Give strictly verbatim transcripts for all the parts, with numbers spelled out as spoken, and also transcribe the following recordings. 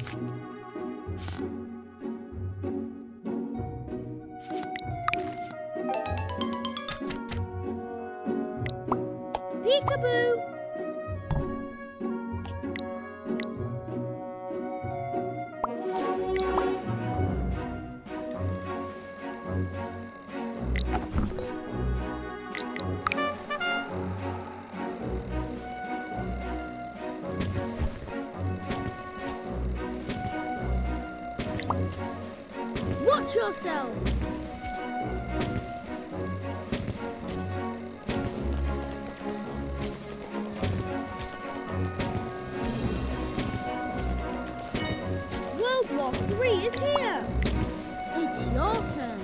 Peekaboo! Watch yourself! World War Three is here! It's your turn.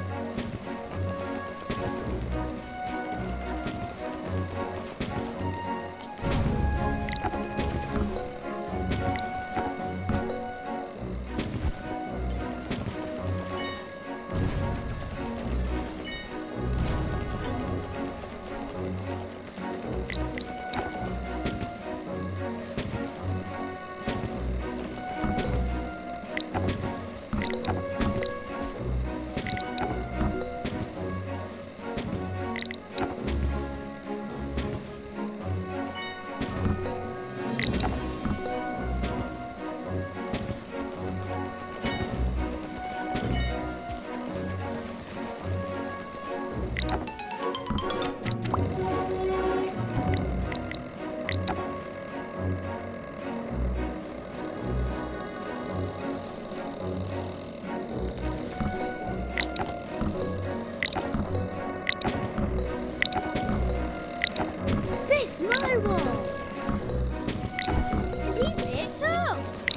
My wall. Keep it up.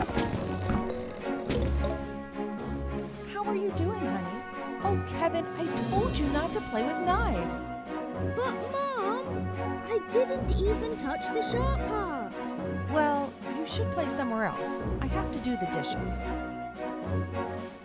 How are you doing, honey? Oh, Kevin, I told you not to play with knives. But, Mom, I didn't even touch the sharp parts. Well, you should play somewhere else. I have to do the dishes.